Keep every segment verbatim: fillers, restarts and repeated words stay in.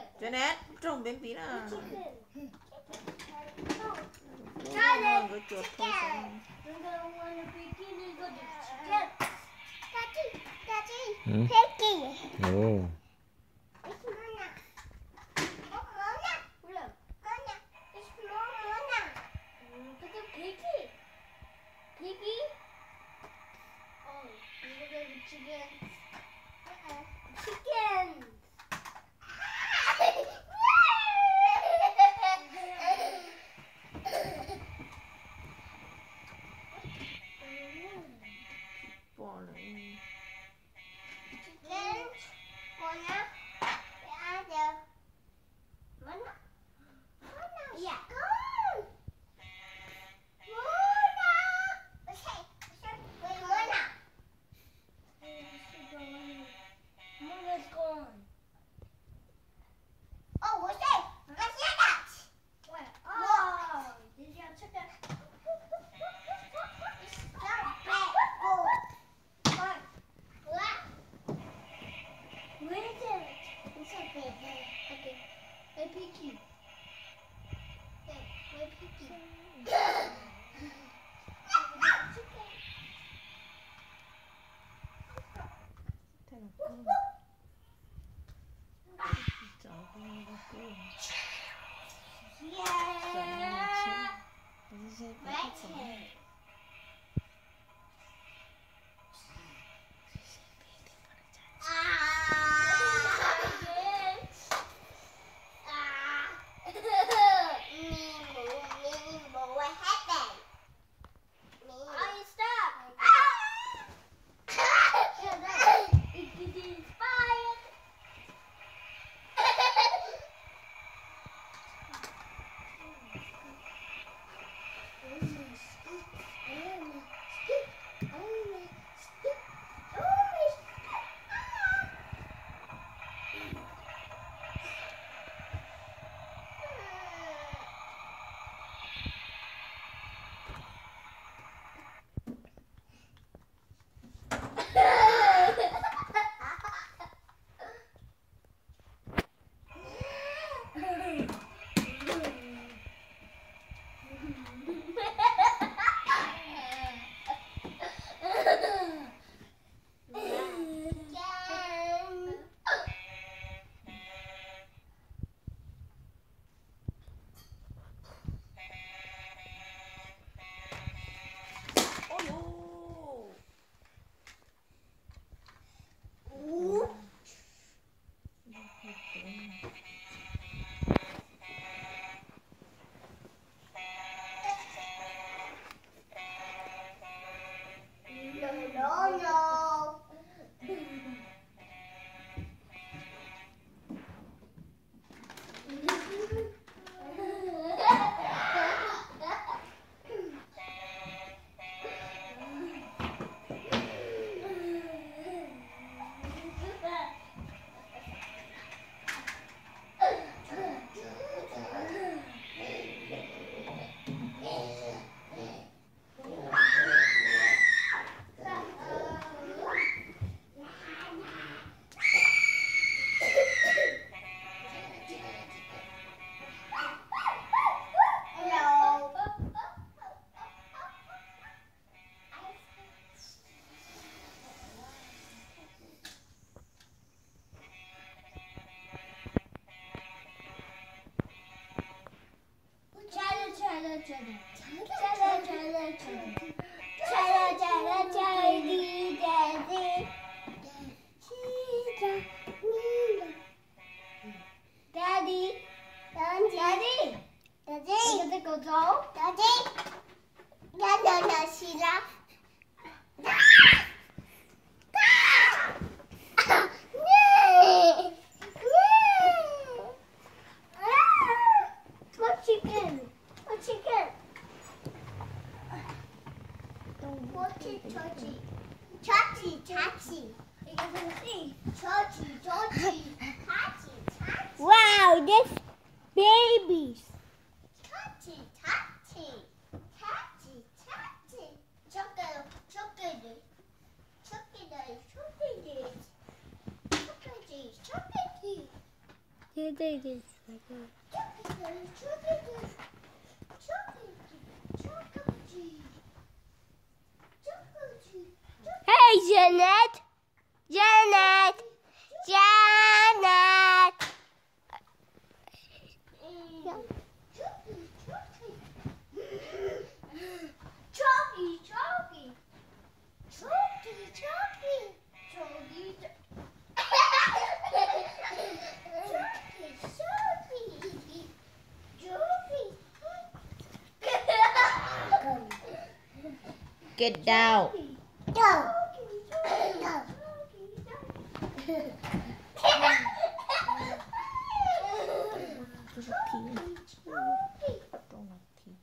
Janet, trông bên tí nào. Janet, Rồi chuột chicken. thôi. Daddy, Daddy, Hmm? piggy. Oh. It's Mona. Oh, Mona. Look, Mona. It's Mona. Look at Piggy. Piggy. Oh, look at the chicken. Uh-uh. Chicken. Bỏ lại. Chicken. Mona. Yeah, there. Mona. Mona. Yeah. Go. Mona. Okay. Wait, Mona. Mona's gone. Oh, what's that? Let's hear that. What? Oh, did you check that? It's not bad. Oh. What? What? Where is it? It's a baby. Okay. Hey, Piggy. Hey, hey, Piggy. Thế là cơm. Cháu con là cơm. Yeah. Right. No, no. Daddy, Daddy, Daddy, Daddy, go go. Daddy, no, no, no, Sheila. More chicken, more chicken. Chachi, chachi, chachi, chachi. You can see, chachi, chachi, chachi, chachi. Wow, this babies. Chachi, chachi, chachi, chachi. Chocolate, chocolate, chocolate, chocolate, chocolate, chocolate. 얘들이 있어요. Hey, Janet! Janet! Janet! Chalky, chalky. Chalky, chalky. Chalky, Get down. 또 넣기.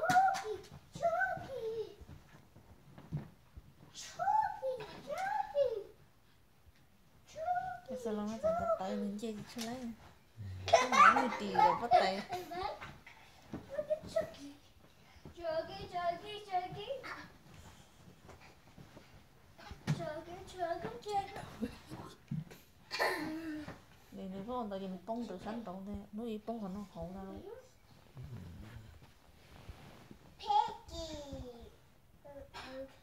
Sao nó chẳng có tay mình chơi gì cho lấy cái mỏ người tì rồi bắt tay Chuggy, chuggy, chuggy. Chuggy, chuggy, chuggy. này nếu có tại vì mình bông từ sáng tổng thế nó đi bông còn nó hậu ra luôn Piggy.